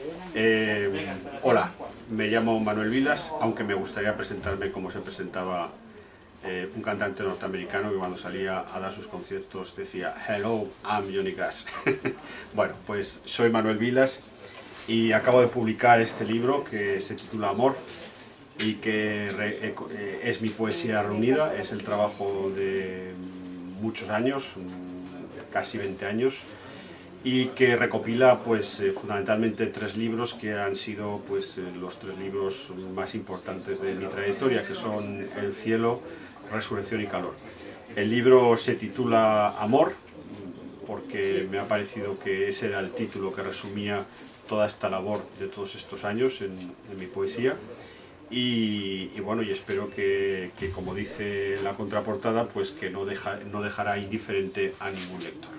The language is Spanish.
Hola, me llamo Manuel Vilas, aunque me gustaría presentarme como se presentaba un cantante norteamericano que cuando salía a dar sus conciertos decía "Hello, I'm Johnny Cash". Bueno, pues soy Manuel Vilas y acabo de publicar este libro que se titula Amor y que es mi poesía reunida, es el trabajo de muchos años, casi 20 años, y que recopila pues fundamentalmente 3 libros que han sido pues los 3 libros más importantes de mi trayectoria, que son El cielo, Resurrección y Calor. El libro se titula Amor porque me ha parecido que ese era el título que resumía toda esta labor de todos estos años en mi poesía. Y bueno, y espero que, como dice la contraportada, pues que no dejará indiferente a ningún lector.